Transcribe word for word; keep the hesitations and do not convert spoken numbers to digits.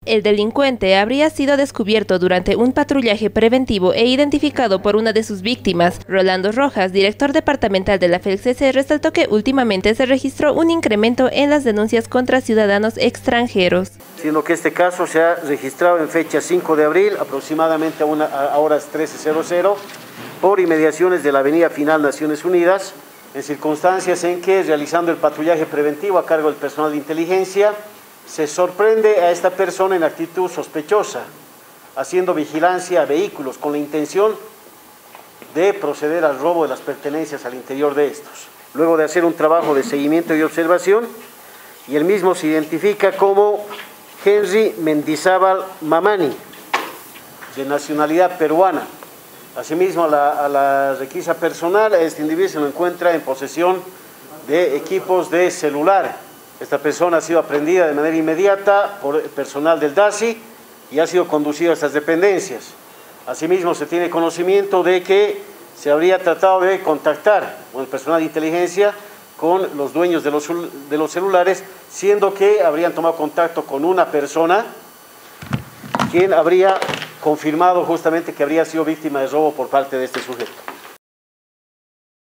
El delincuente habría sido descubierto durante un patrullaje preventivo e identificado por una de sus víctimas. Rolando Rojas, director departamental de la F E L C C, resaltó que últimamente se registró un incremento en las denuncias contra ciudadanos extranjeros. Siendo que este caso se ha registrado en fecha cinco de abril, aproximadamente a, una, a horas trece cero cero, por inmediaciones de la avenida Final Naciones Unidas, en circunstancias en que, realizando el patrullaje preventivo a cargo del personal de inteligencia, se sorprende a esta persona en actitud sospechosa, haciendo vigilancia a vehículos con la intención de proceder al robo de las pertenencias al interior de estos. Luego de hacer un trabajo de seguimiento y observación, y el mismo se identifica como Henry Mendizábal Mamani, de nacionalidad peruana. Asimismo, a la, a la requisa personal, este individuo se lo encuentra en posesión de equipos de celular. Esta persona ha sido aprehendida de manera inmediata por el personal del D A S I y ha sido conducido a estas dependencias. Asimismo, se tiene conocimiento de que se habría tratado de contactar con el personal de inteligencia con los dueños de los, de los celulares, siendo que habrían tomado contacto con una persona quien habría confirmado justamente que habría sido víctima de robo por parte de este sujeto.